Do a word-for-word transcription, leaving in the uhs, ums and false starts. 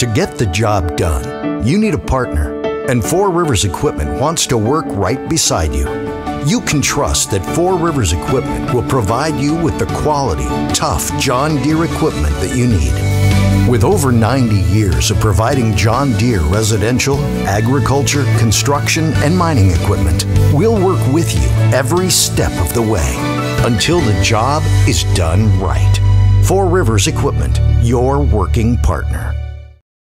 To get the job done, you need a partner, and Four Rivers Equipment wants to work right beside you. You can trust that Four Rivers Equipment will provide you with the quality, tough John Deere equipment that you need. With over ninety years of providing John Deere residential, agriculture, construction, and mining equipment, we'll work with you every step of the way until the job is done right. Four Rivers Equipment, your working partner.